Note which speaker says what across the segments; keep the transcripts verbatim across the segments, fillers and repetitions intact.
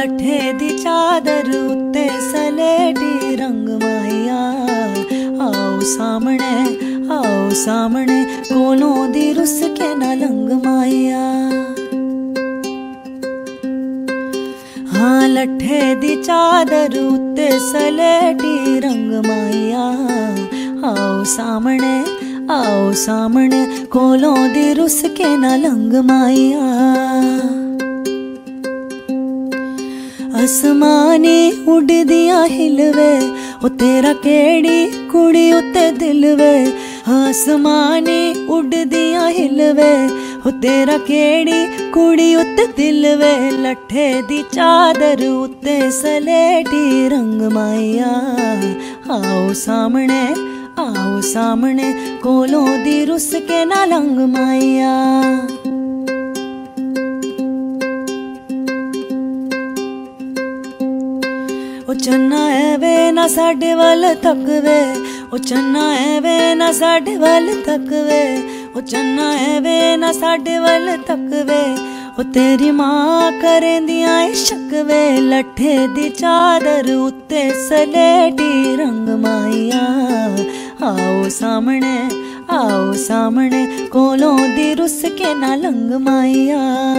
Speaker 1: लठे दी चादर उत्ते सलेटी रंग माहिया। आओ सामने आओ सामने कोलों दी रुस के ना लंग माहिया। हाँ लठे दी चादर उत्ते सलेटी रंग माहिया। आओ सामने आओ सामने कोलों दी रुस के ना लंग माहिया। आसमानी उड़ दिया हिलवे ओ तेरा केड़ी कुड़ी उत्ते दिलवे। आसमानी उड़ दिया हिलवे ओ तेरा केड़ी कुड़ी उत्ते दिलवे। लठे दी चादर उत्ते सलेटी रंग माहिया। आओ सामने आओ सामने कोलों दी रुस के ना लंग माहिया। ओ चन्ना ऐवे ना साडे वल तकवे ओ चन्ना ऐवे ना साडे वल तकवे ओ चन्ना ऐवे ना साडे वल तकवे ओ तेरी मां करेंदियां शकवे। लठे दी चादर उत्ते सलेटी रंग माहिया। आओ सामने आओ सामने कोलों दी रुस के ना लंग माहिया।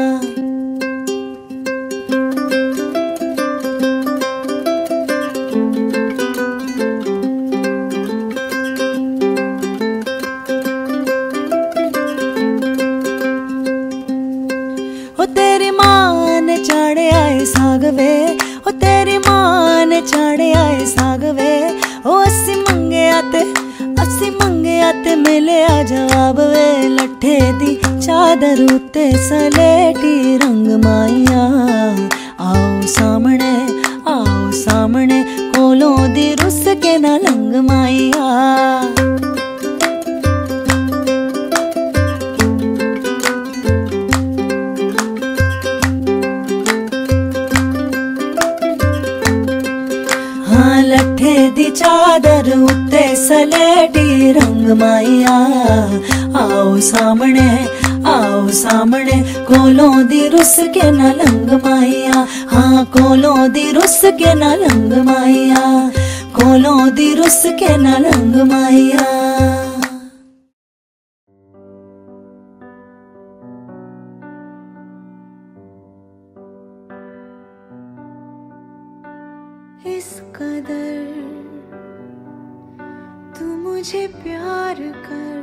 Speaker 1: तेरी मां ने चाड़े आए सागवे ओ तेरी मां ने चाड़े आए सागवे। ओ अस्सी मंगे आते अस्सी मंगे आते मिले आ जवाब वे। लठे दी चादर उत्ते सलेटी रंग माहिया। आओ सामने आओ सामने कोलों दी रुस के ना लंग माहिया। लठे दी चादर उत्ते सलेटी रंग माहिया। आओ सामने आओ सामने कोलों दी रुस के ना लंग माहिया। हाँ कोलों दी रुस के ना लंग माहिया। कोलों दी रुस के ना लंग माहिया। इस कदर तू मुझे प्यार कर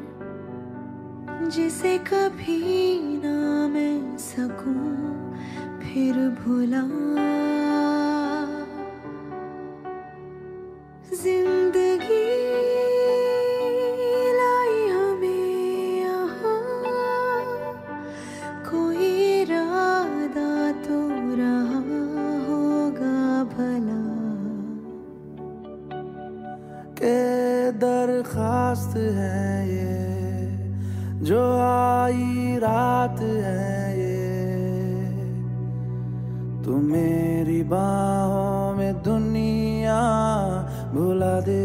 Speaker 1: जिसे कभी ना मैं सकूं फिर भुला। जिंदगी लाई हमें यहाँ कोई इरादा तो रहा होगा भला।
Speaker 2: के दरखास्त है ये जो आई रात है ये। तू मेरी बाहों में दुनिया भुला दे।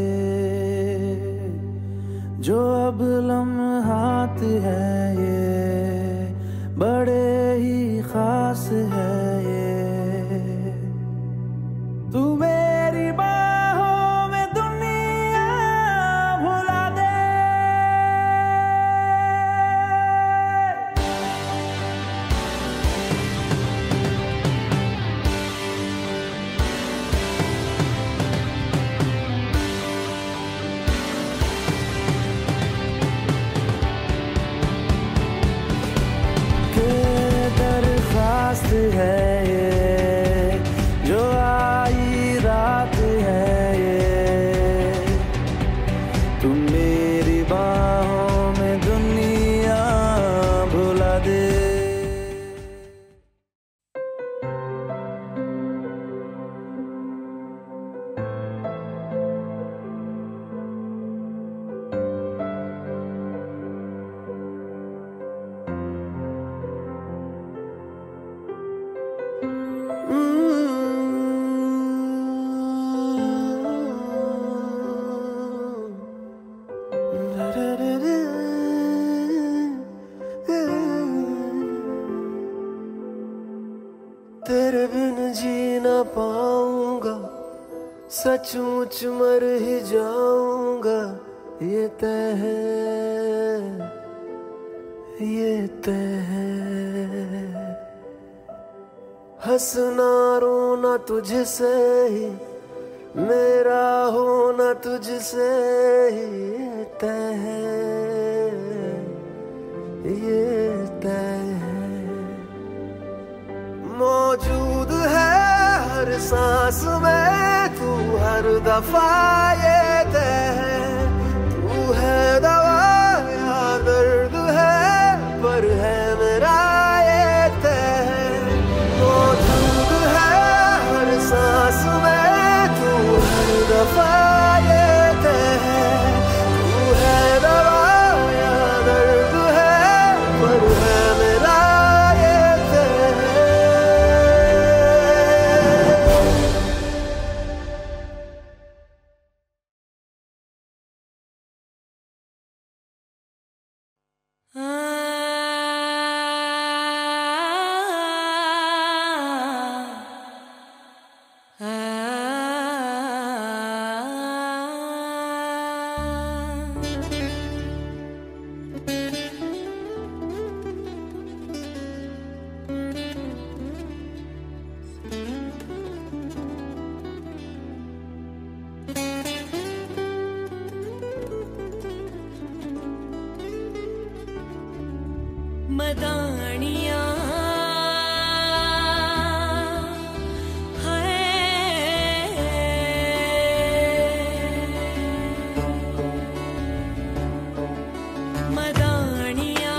Speaker 2: जो अब लम्हात है ये बड़े ही खास है ये। तू मेरी बाहों में दुनिया भुला दे। के दरखास्त है ये जो आई रात है ये। तुम मेरी बाहों में दुनिया भुला दे। तेरे बिन जी न पाऊंगा, सचमुच मर ही जाऊंगा, ये तय है, ये तय है। हंसना रोना तुझसे ही, मेरा होना तुझसे ही, ये तय है, ये तय है। मौजूद है हर सांस में तू, हर दफा ये तय है। तू है दवा या दर्द है, पर है मेरा ये तय है। मौजूद है हर सांस में तू, हर दफा ये तय है। तू है दवा या दर्द है, पर है मेरा ये तय है।
Speaker 1: मदानियां है, मदानियां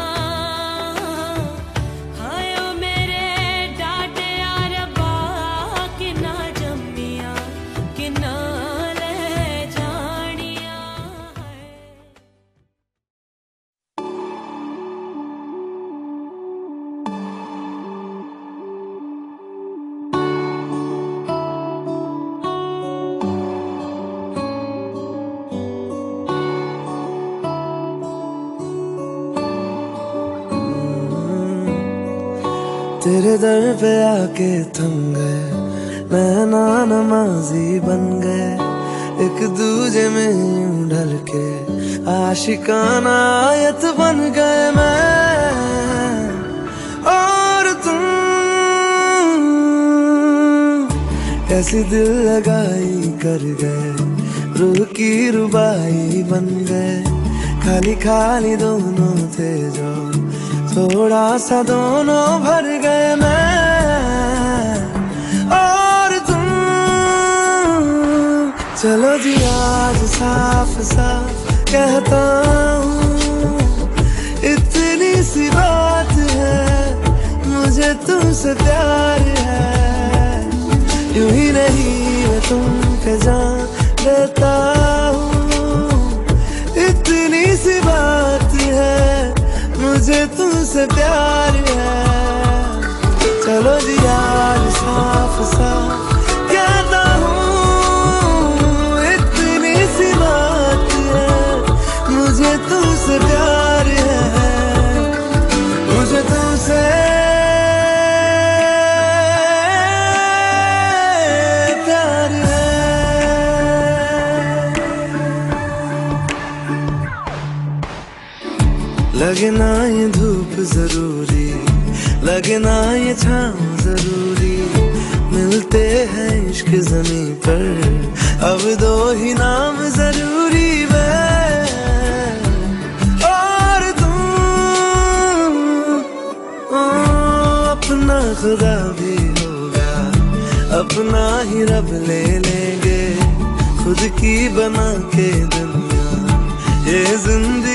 Speaker 1: हाय ओ मेरे डाटे यार बा, किना जम्मिया किना ले जानिया है। तेरे दर पे आके थम गए, नैना नमाजी बन गए, एक दूजे में यूं ढल के आशिकाना आयत बन गए मैं और तुम। कैसी दिल लगाई कर गए, रूह की रुबाई बन गए, खाली खाली दोनों थे जो, थोड़ा सा दोनों भर गए मैं और तुम। चलो जी आज साफ साफ कहता हूँ, इतनी सी बात है, मुझे तुमसे प्यार है। यूं ही नहीं मैं तुम पे जान देता हूँ, इतनी सी बात है, मुझे तुमसे प्यार है। चलो जी यार साफ साफ कहता हूँ, इतनी सी बात है, मुझे तुमसे प्यार है, मुझे तुमसे प्यार है। लगे ना ये धूप जरूरी, लगे ना ये छाँव जरूरी, मिलते हैं इश्क ज़मीं पर, अब दो ही नाम जरूरी वे और तुम। ओ, अपना खुदा भी होगा, अपना ही रब ले लेंगे, खुद की बना के दुनिया ये जिंदगी